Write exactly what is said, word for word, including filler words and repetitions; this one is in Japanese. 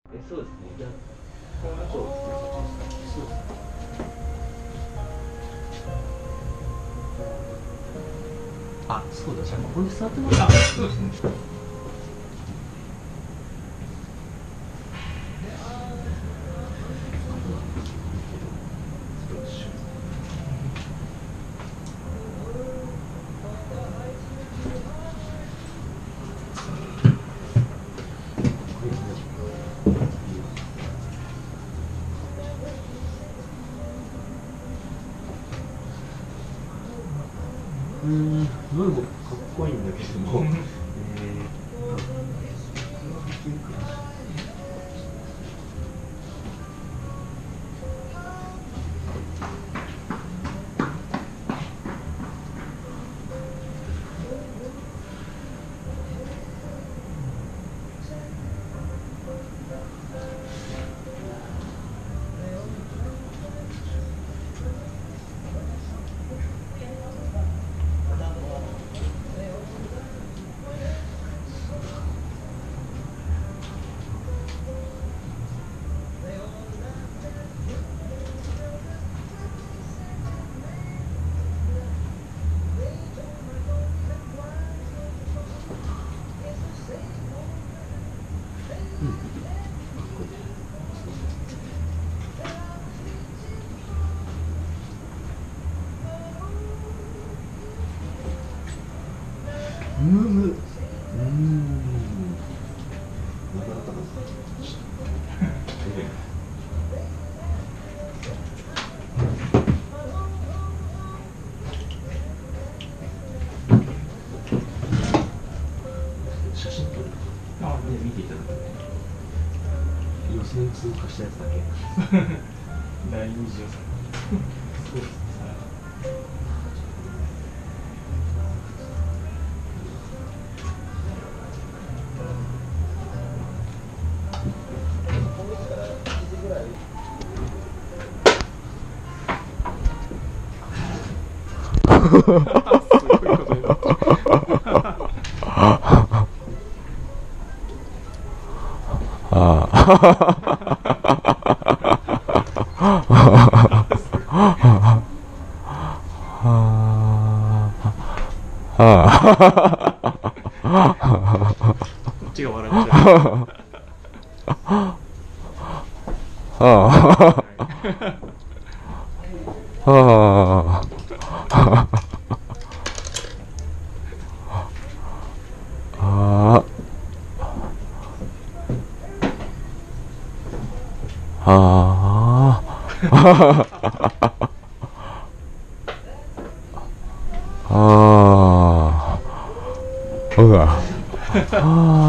え、そうですね。じゃあ、この後、そうですね。あ、そうだ、じゃあ、ここに座ってもらう。そうですね。うーん、どれもかっこいいんだけども、えーっと、ムーム、うーん、なかなかな。写真撮る。あ、で見ていただく。予選通過したやつだけ。第二次予選。そうですね。すごいことになってる。 あこっちが笑っちゃう。 ああ、うわ。ああ。